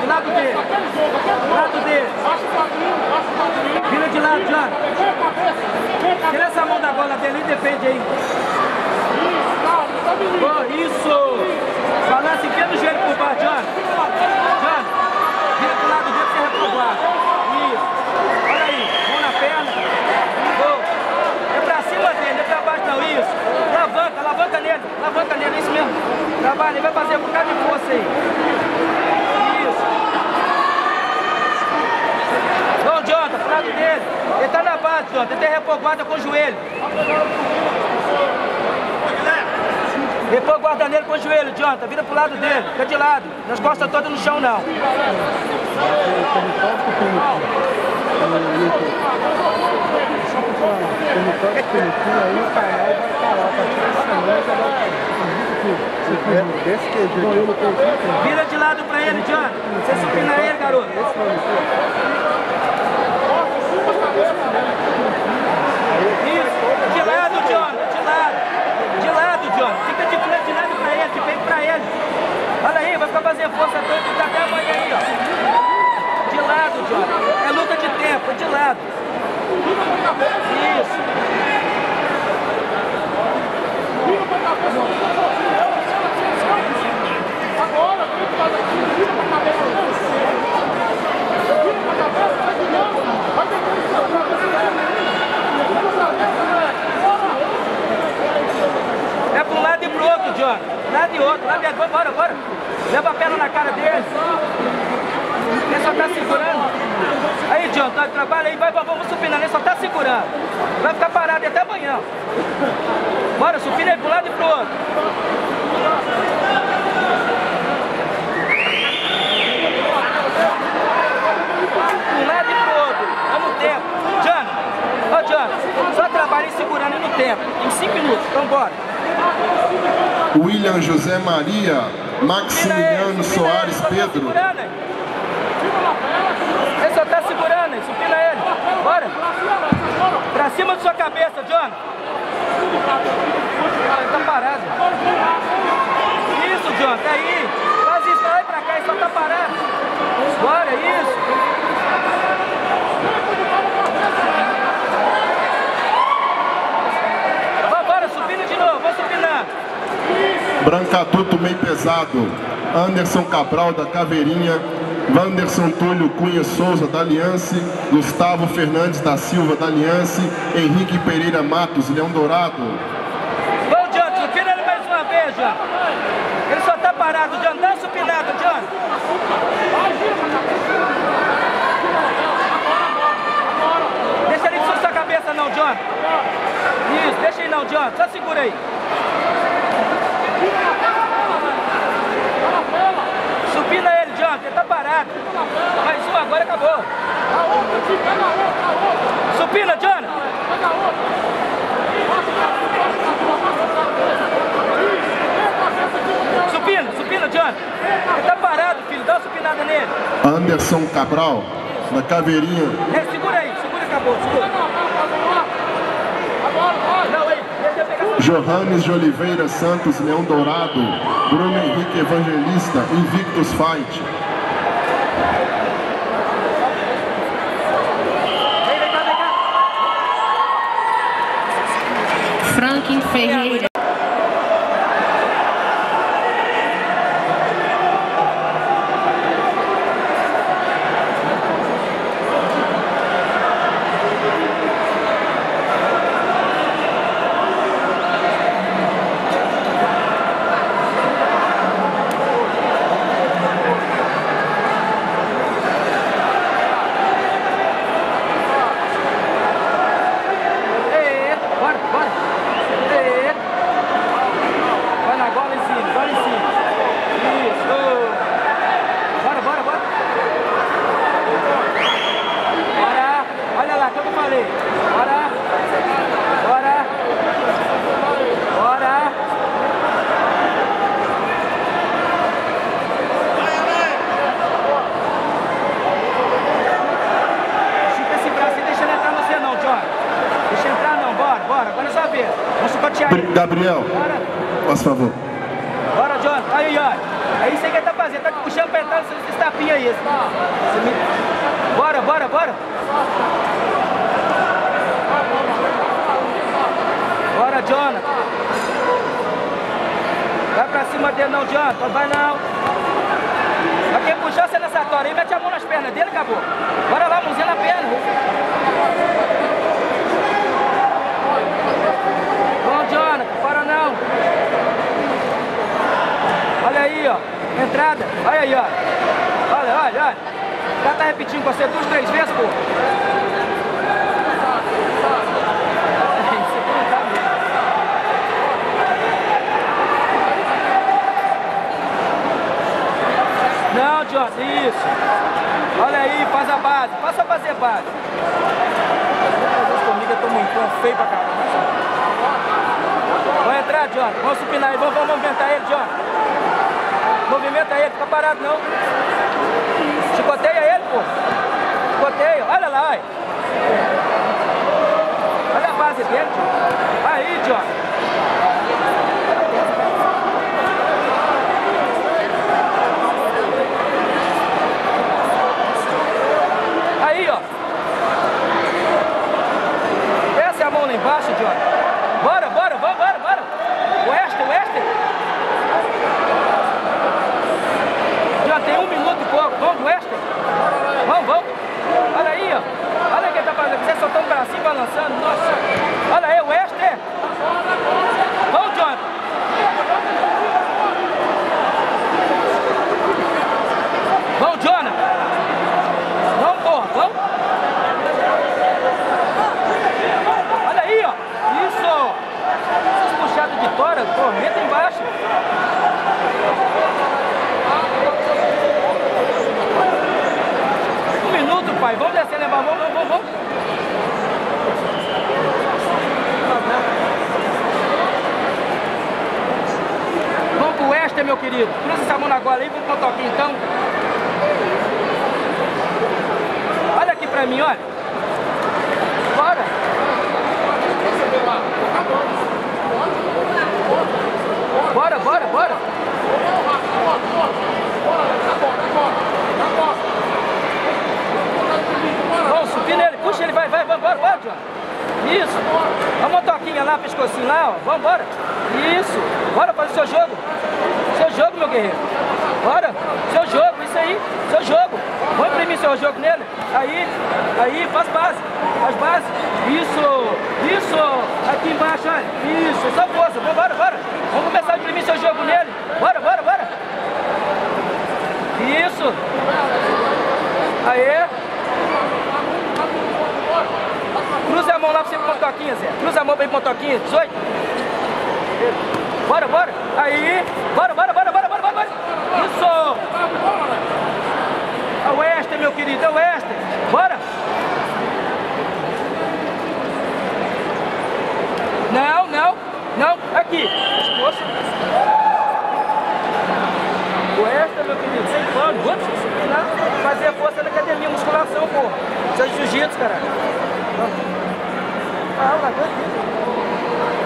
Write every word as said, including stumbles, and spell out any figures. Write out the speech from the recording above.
lado, lado dele. Lado dele. Vira de lado, John. Tira essa mão da bola dele e defende aí. Oh, isso. Balança, enfia no joelho por baixo, John. John, vira pro lado dele pra você reprovar. Isso. Olha aí, mão na perna. Oh. É pra cima dele, é pra baixo não, isso. Alavanca, alavanca nele, alavanca nele, é isso mesmo. Trabalha, ele vai fazer um bocado de força aí. Isso. Bom, Jonathan, pro lado dele. Ele tá na base, Jonathan, ele tem repor guarda com o joelho. Repor guarda nele com o joelho, Jonathan, vira pro lado dele, fica de lado. Nas costas todas no chão, não. Vira de lado pra ele, John. Você supina ele, garoto. Isso. De lado, John. De lado. De lado, John. Fica de frente, de lado pra ele, de frente pra ele. Olha aí, vai ficar fazendo força toda até amanhã aí, ó. De lado, John. É luta de tempo, de lado. Isso. Agora, vira pra cabeça. Vira pra cabeça. Vai ter que é pra um lado e pro outro, John. Lado e outro, lado e outro. Bora, bora. Leva a perna na cara dele. Ele só tá segurando. Aí, John, tá, trabalha aí, vai, vamos supinando. Ele só tá segurando. Vai ficar parado até amanhã. Bora, supina aí pro lado e pro outro. Um lado e pro outro. Vamos no tempo. John, ó, John, só trabalha segurando no tempo. Em cinco minutos, então bora. William José Maria, Maximiliano Soares Pedro. Ele só tá segurando, hein? Supina ele. Bora. Pra cima de sua cabeça, John. Ele tá parado. Isso, John, tá aí. Faz isso, vai pra cá, ele só tá parado. Bora, isso. Bora, subindo de novo, vou supinando. Brancaduto meio pesado, Anderson Cabral da Caveirinha, Wanderson Túlio Cunha Souza da Aliança, Gustavo Fernandes da Silva da Aliança, Henrique Pereira Matos, Leão Dourado. Bom, John, supina ele mais uma vez, John. Ele só tá parado, John, dá uma supinada, John. Deixa ele sobre sua cabeça não, John. Isso, deixa ele não, John, só segura aí. Supina ele, John, ele tá parado. Mais um, agora acabou. Supina, John. Supina, supina, John. Ele tá parado, filho, dá uma supinada nele. Anderson Cabral, da Caveirinha. É, segura aí, segura e acabou, segura. Não, aí, deixa eu pegar. Johannes de Oliveira Santos, Leão Dourado, Bruno Henrique Evangelista, Invictus Fight. Franklin Ferreira. Gabriel, por favor. Bora, John. Aí, ó. É isso aí que ele tá fazendo, tá te puxando pra entrar nesse tapinha aí. Esse. Bora, bora, bora. Bora, Jonathan. Vai pra cima dele não, Jonathan. Vai não. Pra quem puxar você nessa tora aí, mete a mão nas pernas dele, acabou. Bora lá, mãozinha na perna. Bom, Jonathan, para não. Olha aí, ó. Entrada. Olha aí, ó. Olha, olha, olha. O cara tá repetindo com você duas, três vezes, pô. Não, Jorge, isso. Olha aí, faz a base. Faça a fazer base. Comigo eu tô muito feio pra caramba. Vai entrar, Jorge. Vamos supinar aí. Vamos, vamos movimentar ele, Jorge. Movimenta ele, fica parado não. Chicoteia ele, pô. Chicoteia. Olha lá, olha. Olha a base dele, Jorge. Aí, Jorge. Aí, ó. Essa é a mão lá embaixo, Jorge. Bora, bora, bora, bora, bora. Wester, Wester. Já tem um minuto e pouco. Vamos, Wester. Vamos, vamos. Olha aí, ó. Olha o que ele tá fazendo. Você soltou um bracinho balançando. Nossa. Olha aí, Wester. Vamos, Jonathan. Vamos, Jonathan. Vamos, porra. Vamos. Olha aí, ó. Isso. Essas puxadas de tora, tormenta embaixo. Um minuto, pai. Vamos descer, levar. Vamos, vamos, vamos, vamos. Vamos pro Wester, meu querido. Cruza essa mão na gola aí, vamos pro toquinho então. Olha aqui pra mim, olha. Bora. Bora, bora, bora. Vamos subir nele, puxa ele, vai, vai, vai, bora, bora, John. Isso. Vamos uma toquinha lá, pescocinho lá, ó. Vamos, bora. Isso. Bora fazer seu jogo. Seu jogo, meu guerreiro. Bora. Seu jogo, isso aí. Seu jogo. Vamos imprimir seu jogo nele. Aí, aí, faz base. Faz base. Isso. Isso. Aqui embaixo, olha. Isso. Só força. Vamos, bora, bora. Vamos começar a imprimir seu jogo nele. Bora, bora, bora. Isso. Aê. Cruza a mão lá pra você ir pro Pontoquinha, Zé. Cruza a mão pra ir pro Pontoquinha. dezoito. Bora, bora. Aí. Bora, bora, bora, bora, bora, bora. Isso. É o Wester, meu querido. É o Wester. Bora. Não, não. Não. Aqui. Esforço. O Wester, meu querido. Sem plano. Vamos fazer força na academia, musculação, pô. Isso é jiu-jitsu, caralho. Ah, vai, vai.